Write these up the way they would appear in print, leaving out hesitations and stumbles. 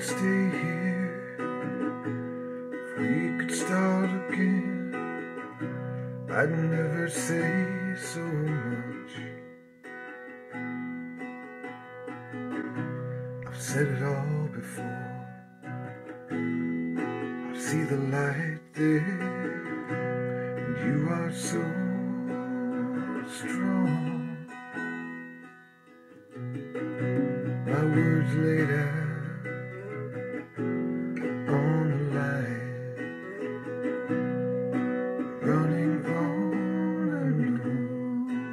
stay here, if we could start again, I'd never say so much. I've said it all before. I see the light there, and you are so strong. My words laid out on the line, running on and on.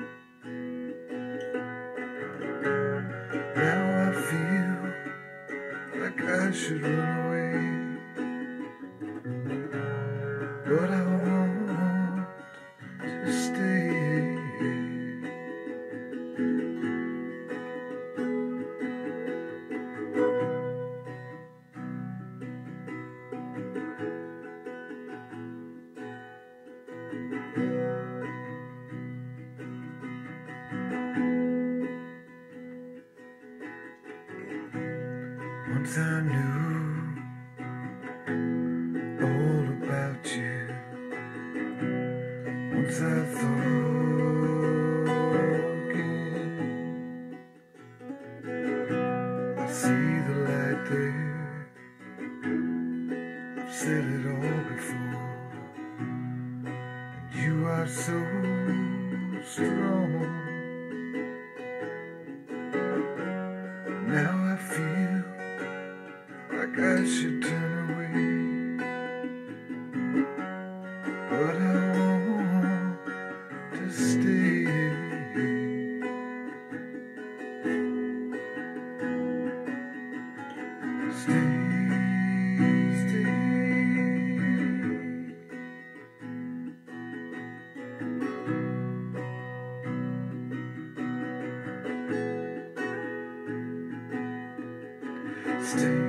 Now I feel like I should run away, but I want to stay. Once I knew all about you. Once I thought again. I see the light there. I've said it all before. And you are so strong. Now I feel like I should turn away, but I want to stay. Stay, stay. Stay.